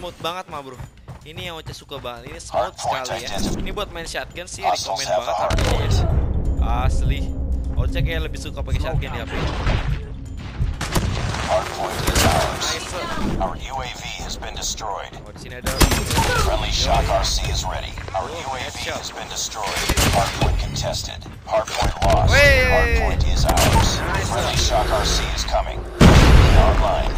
smooth banget mah bro. Ini yang Ocha suka banget. Ini smooth sekali ya. Ini buat main shotgun sih rekomen banget HP-nya ya. Asli. Ocha kayak lebih suka pakai shotgun di HP. Nice. Our UAV has been destroyed. Oh, di sini ada Friendly Shock RC is ready. Our UAV has been destroyed. Hardpoint contested. Hardpoint lost. Hardpoint is ours. Friendly Shock RC is coming. Online.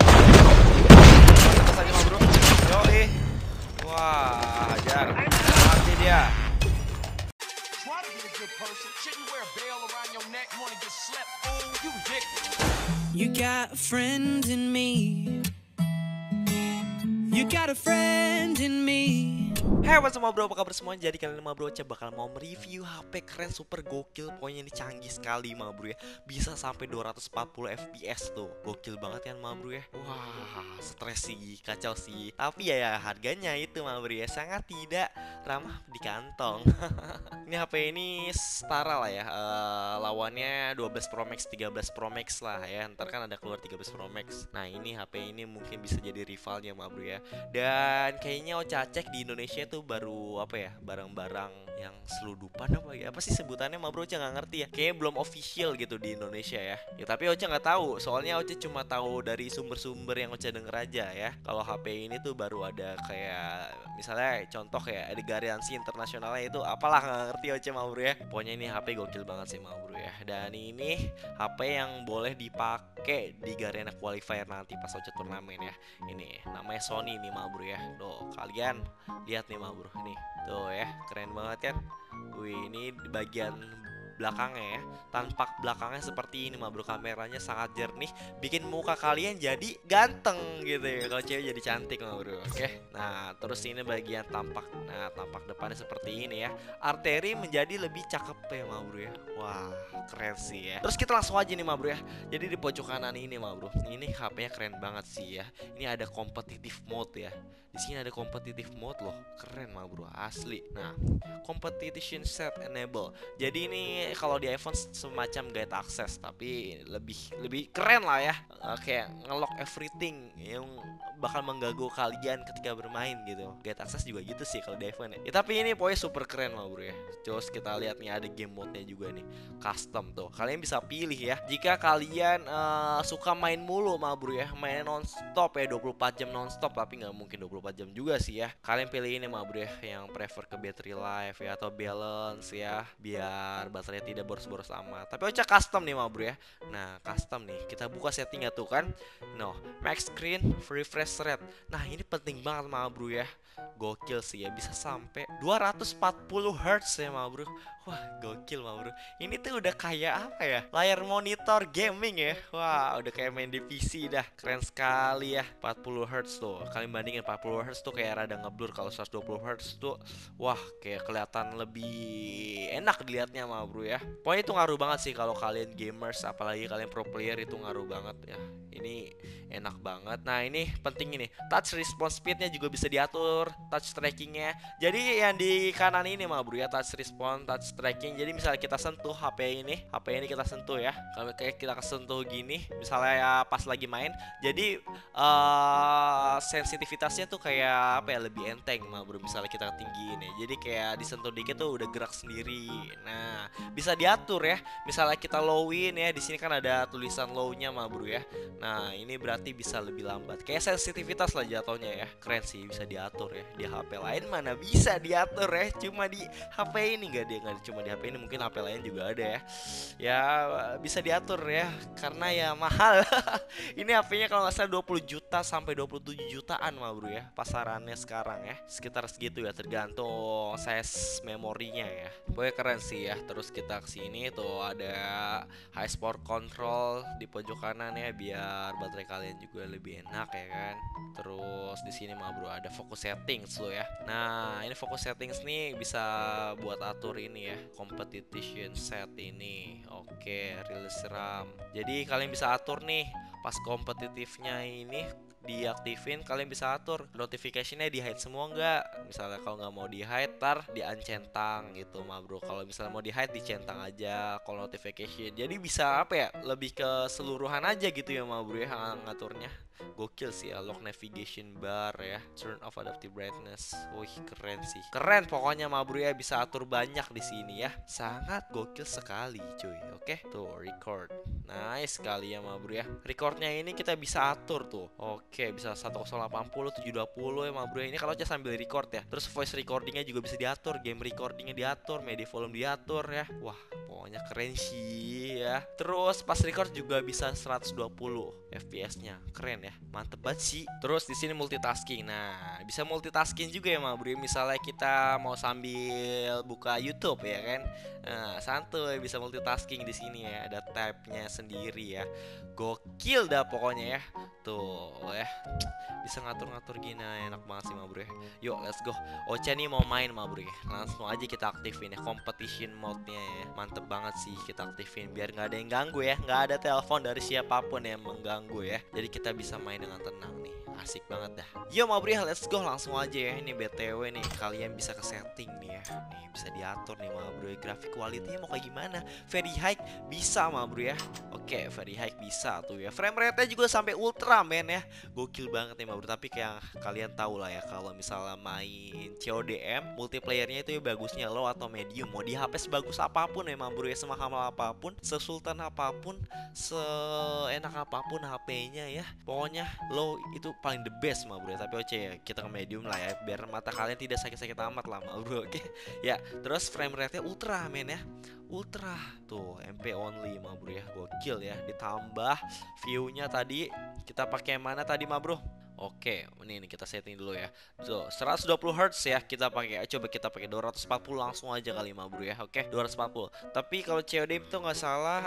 atas aja mah bro. Yoi. Wah, hajar. Mati dia. Try to be a good person. Shouldn't wear a bell around your neck. Wanna get slept? Oh, you ridiculous. You got a friend in me. You got a friend in me. Hey what's up bro, apa kabar semua? Jadi kali ini bro Ocha bakal mau mereview HP keren super gokil. Pokoknya ini canggih sekali bro ya. Bisa sampai 240 fps tuh. Gokil banget kan bro ya. Wah, stres sih, kacau sih. Tapi ya harganya itu bro ya, sangat tidak ramah di kantong. Ini HP ini setara lah ya, lawannya 12 Pro Max, 13 Pro Max lah ya. Ntar kan ada keluar 13 Pro Max. Nah ini HP ini mungkin bisa jadi rivalnya bro ya. Dan kayaknya Ocha cek di Indonesia tuh baru apa ya, barang-barang yang seludupan apa sih sebutannya bro, Ocha nggak ngerti ya. Kayaknya belum official gitu di Indonesia ya. Ya tapi Ocha nggak tahu, soalnya Ocha cuma tahu dari sumber-sumber yang Ocha denger aja ya. Kalau HP ini tuh baru ada kayak misalnya contoh ya, ada garansi internasionalnya itu apalah, nggak ngerti Ocha bro ya. Pokoknya ini HP gokil banget sih bro ya. Dan ini HP yang boleh dipakai di Garena Qualifier nanti pas Ocha turnamen ya. Ini namanya Sony nih bro ya. Tuh kalian lihat nih bro, ini tuh ya, keren banget kan. Wih, ini di bagian belakangnya ya, tampak belakangnya seperti ini bro. Kameranya sangat jernih, bikin muka kalian jadi ganteng gitu ya. Kalau cewek jadi cantik bro. Oke. Nah terus ini bagian tampak, nah tampak depannya seperti ini ya. Arteri menjadi lebih cakep ya bro ya. Wah keren sih ya. Terus kita langsung aja nih bro ya. Jadi di pojok kanan ini bro, ini HP-nya keren banget sih ya. Ini ada competitive mode ya. Di sini ada competitive mode loh, keren bro, asli. Nah, competition set enable. Jadi ini kalau di iPhone semacam guide access, tapi lebih keren lah ya. Kayak ngelock everything yang bakal mengganggu kalian ketika bermain gitu. Guide access juga gitu sih kalau di iPhone ya. Tapi ini pokoknya super keren bro ya. Terus kita lihat nih ada game mode-nya juga nih, custom tuh. Kalian bisa pilih ya. Jika kalian suka main mulu bro ya, main non-stop ya, 24 jam non-stop, tapi nggak mungkin 24 jam juga sih ya. Kalian pilih ini bro ya, yang prefer ke battery life ya, atau balance ya, biar baterai tidak boros-boros amat. Tapi Ocha custom nih bro ya. Nah custom nih, kita buka settingnya tuh kan. No, max screen refresh rate. Nah ini penting banget bro ya. Gokil sih ya, bisa sampai 240 Hz ya bro. Wah gokil bro. Ini tuh udah kayak apa ya, layar monitor gaming ya. Wah udah kayak main di PC dah. Keren sekali ya. 40 Hz tuh, kalian bandingin 40 Hz tuh kayak rada ngeblur. Kalau 120 Hz tuh wah kayak kelihatan lebih enak dilihatnya bro ya. Pokoknya itu ngaruh banget sih kalau kalian gamers, apalagi kalian pro player, itu ngaruh banget ya. Ini enak banget. Nah ini penting ini, touch response speednya juga bisa diatur, touch trackingnya. Jadi yang di kanan ini bro ya, touch response, touch tracking. Jadi misalnya kita sentuh HP ini kita sentuh ya, kalau kayak kita sentuh gini misalnya ya pas lagi main, jadi sensitivitasnya tuh kayak apa ya, lebih enteng bro. Misalnya kita tinggiin ya, jadi kayak disentuh dikit tuh udah gerak sendiri. Nah bisa diatur ya, misalnya kita lowin ya, di sini kan ada tulisan low-nya bro ya. Nah ini berarti bisa lebih lambat, kayak sensitivitas lah jatuhnya ya. Keren sih, bisa diatur ya. Di HP lain mana bisa diatur ya, cuma di HP ini nggak cuma di HP ini, mungkin HP lain juga ada ya. Ya bisa diatur ya, karena ya mahal. Ini HP-nya kalau nggak salah 20 juta sampai 27 jutaan bro ya, pasarannya sekarang ya, sekitar segitu ya, tergantung size memorinya ya. Pokoknya keren sih ya. Terus kita kesini tuh ada high sport control di pojok kanan ya, biar baterai kalian juga lebih enak ya kan. Terus di sini bro ada focus settings lo ya. Nah ini focus settings nih bisa buat atur ini ya, competition set ini. Oke, release RAM. Jadi kalian bisa atur nih pas kompetitifnya ini diaktifin, kalian bisa atur notificationnya di hide semua enggak. Misalnya kalau nggak mau di hide, tar di uncentang gitu bro. Kalau misalnya mau di hide, dicentang aja kalau notification. Jadi bisa apa ya, lebih keseluruhan aja gitu ya bro ya ngaturnya. Gokil sih ya, lock navigation bar ya, turn off adaptive brightness. Wih, keren sih. Keren pokoknya ma bro ya, bisa atur banyak di sini ya. Sangat gokil sekali, cuy. Oke, tuh record. Nice sekali ya ma bro ya. Recordnya ini kita bisa atur tuh. Oke, bisa 1080, 720 ya ma bro ya. Ini kalau aja sambil record ya. Terus voice recordingnya juga bisa diatur, game recordingnya diatur, media volume diatur ya. Wah, pokoknya keren sih ya. Terus pas record juga bisa 120 FPS-nya. Keren ya. Mantep banget sih. Terus di sini multitasking. Nah, bisa multitasking juga ya ma bro. Misalnya kita mau sambil buka YouTube ya kan. Nah, santuy bisa multitasking di sini ya. Ada tab-nya sendiri ya. Gokil dah pokoknya ya. Tuh ya. Bisa ngatur-ngatur gini, enak banget sih ma bro ya. Yuk, let's go. Ocha nih mau main ma bro ya. Langsung aja kita aktifin ya competition mode-nya ya. Mantep banget sih kita aktifin biar nggak ada yang ganggu ya. Nggak ada telepon dari siapapun yang mengganggu ya. Jadi kita bisa main dengan tenang nih. Asik banget dah. Yo ma bro ya, let's go langsung aja ya. Ini BTW nih, kalian bisa ke setting nih ya. Nih bisa diatur nih ma bro ya. Grafik kualitinya mau kayak gimana? Very high bisa ma bro ya. Oke, very high bisa tuh ya. Frame rate-nya juga sampai ultra men ya. Gokil banget nih ma bro. Tapi kayak kalian tahu lah ya, kalau misalnya main CODM multiplayernya itu ya bagusnya low atau medium. Mau di HP sebagus apapun ya ma bro ya, semahal apapun, sesultan apapun, seenak apapun HP-nya ya. Pokoknya low itu paling the best ma bro ya. Tapi oke ya, kita ke medium lah ya, biar mata kalian tidak sakit-sakit amat lah ma bro. Oke ya. Terus frame rate-nya ultra men ya. Ultra tuh, MP only ma bro ya. Gokil ya. Ditambah view-nya tadi kita pakai mana tadi ma bro? Oke, ini kita setting dulu ya. So, 120 Hz ya kita pakai. Coba kita pakai 240 langsung aja kali ma bro ya. Oke, 240. Tapi kalau COD itu nggak salah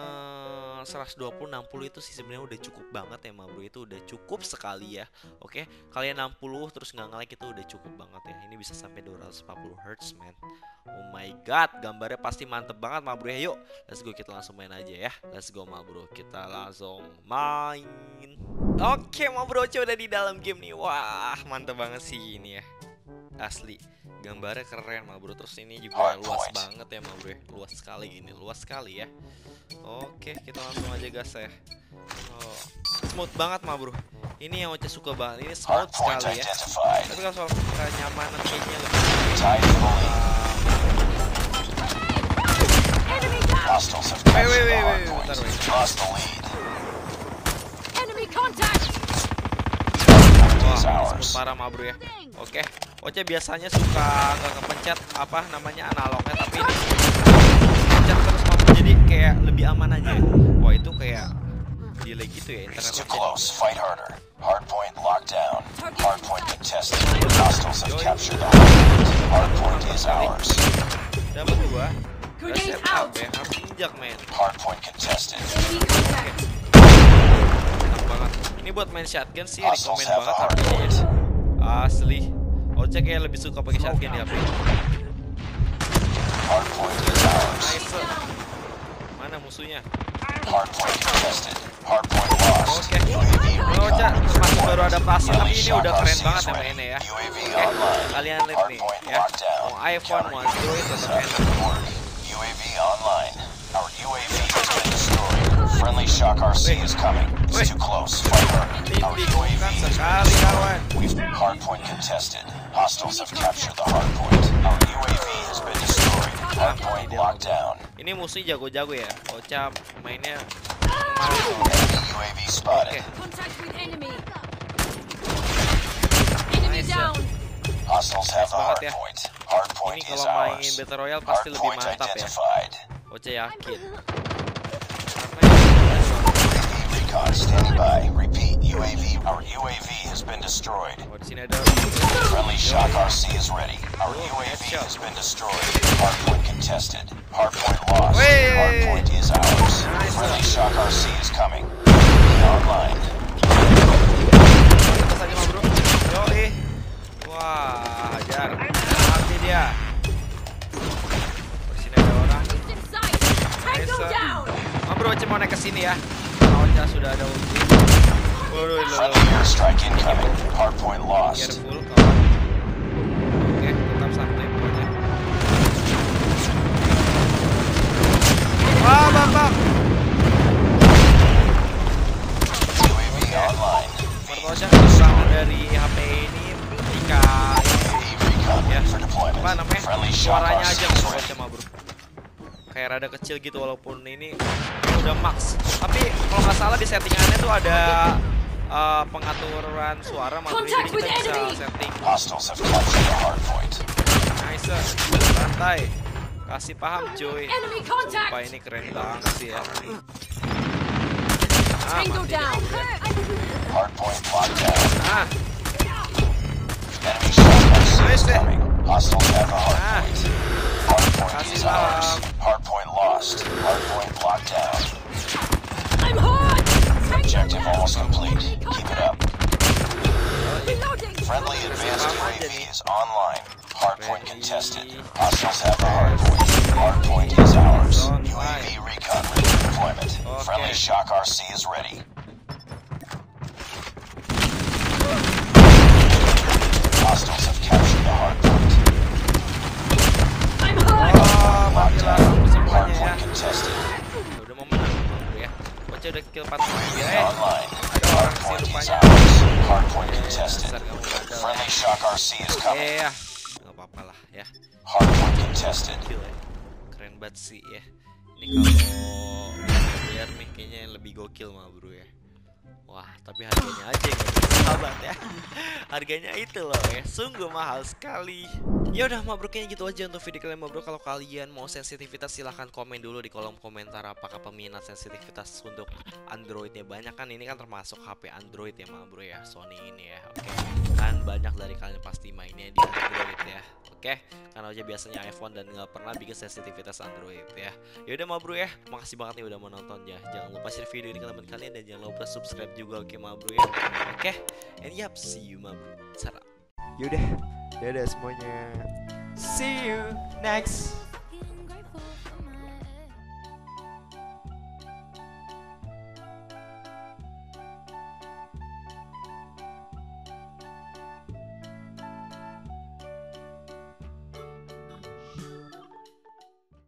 120 60 itu sih sebenarnya udah cukup banget ya ma bro. Itu udah cukup sekali ya. Oke, kalian 60 terus nggak nge-lag itu udah cukup banget ya. Ini bisa sampai 240 Hz man. Oh my god, gambarnya pasti mantep banget ma bro ya. Yuk, let's go kita langsung main aja ya. Let's go ma bro, kita langsung main. Oke ma bro, udah di dalam game nih. Wah, mantep banget sih ini ya. Asli, gambarnya keren ma bro. Terus ini juga luas banget ya ma bro ya. Luas sekali ini, luas sekali ya. Oke, kita langsung aja gas ya. Oh, smooth banget ma bro. Ini yang Ocha suka banget. Ini smooth sekali ya. Tapi kalau soal kenyamanan kayaknya lebih smooth parah ma bro ya. Oke, Ocha biasanya suka nggak kepencet apa namanya analognya, tapi ini pencet terus ma bro, jadi kayak lebih aman aja. Wah itu kayak delay gitu ya internet. Too close, fight harder. Hardpoint locked down. Hardpoint contested. Hostiles have captured the hardpoint. Hardpoint is ours. Dapat dua. Udah set up ya, harus injak men. Hardpoint contested. Enak banget. Ini buat main shotgun sih rekomen banget harganya ya. Asli. Ocha kayak lebih suka pakai shotgun di HP. Hardpoint is ours. Nice. Mana musuhnya? Hardpoint contested. Hardpoint lost. Oke. Ocha masih baru adaptasi, tapi ini udah keren banget ya mainnya ya. Kalian lihat nih ya. Mau iPhone, mau Android tetap enak. UAV online. Our UAV has been destroyed. Friendly Shock RC is coming. It's too close. Fight harder. Our UAV has been destroyed. We've hardpoint contested. Hostiles have captured the hardpoint. Our UAV has been destroyed. Hardpoint locked down. Ini musuhnya jago-jago ya. Ocha mainnya UAV spotted. Nice ya. Hostiles have the banget ya. hardpoint. Hardpoint Ini is kalau main ours. Battle Royale pasti lebih Hardpoint mantap ya. identified. Ocha yakin. Recon standing by. Repeat, UAV. Our UAV has been destroyed. Oh, di sini ada Friendly Shock RC is ready. Our UAV has been destroyed. Hardpoint contested. Hardpoint lost. Hardpoint is ours. Friendly Shock RC is coming. Online. atas aja ma bro. Yoi. Wah, hajar. Mati dia. Di sini ada orang. Nice. Ma bro, Ocha mau naik ke sini ya. Ocha sudah ada ulti. Friendly airstrike incoming. Hardpoint lost. Careful kawan. Oke, tetap santai pokoknya. Wah, bang. UAV online. suaranya aja ma bro, kayak rada kecil gitu walaupun ini udah max. Tapi kalau nggak salah di settingannya tuh ada pengaturan suara ma bro, jadi kita bisa setting. Hostiles have captured the hard point. Nice, santai, kasih paham cuy. Sumpah ini keren banget sih ya. Tango down. Hard point locked down. Ah, Enemy shotgun C is Nice. coming. Hostiles have the hard Ah. point. Hard point Kasih is ours. paham. Hard point lost. Hard point locked down. I'm hot. Objective almost complete. Keep it up. Reloading. Friendly advanced paham aja UAV nih. is online. Hard point Ready. contested. Hostiles have the hard point. Hard point is ours. Online. UAV recon ready for deployment. Okay. Friendly Shock RC is ready. Hostiles have captured the hard point. I'm hot. oh mati lah kamu Hard semuanya ya. point contested. Udah mau menang ma bro ya. Bocah udah kill 4 ya. Online. Ada orang Hard sih point is rupanya. ours. Hard point contested. Dasar kamu bandel. Friendly Shock RC is coming. Ya, nggak apa-apa lah ya. Hard point contested. Kill ya. Keren banget sih ya. Ini kalau biar nih kayaknya yang lebih gokil ma bro ya. Wah, tapi harganya aja yang gak bersahabat ya. Harganya itu loh ya, sungguh mahal sekali. Ya udah ma bro, kayaknya gitu aja untuk video kalian ma bro. Kalau kalian mau sensitivitas silahkan komen dulu di kolom komentar apakah peminat sensitivitas untuk Androidnya banyak kan. Ini kan termasuk HP Android ya ma bro ya, Sony ini ya. Oke, kan banyak dari kalian pasti mainnya di Android ya. Oke, karena aja biasanya iPhone dan nggak pernah bikin sensitivitas Android ya. Yaudah ma bro ya, makasih banget nih udah menonton ya. Jangan lupa share video ini ke teman kalian dan jangan lupa subscribe juga, oke ma bro ya. Oke, and yap, see you ma bro. Sarap. Yaudah, dadah semuanya. See you next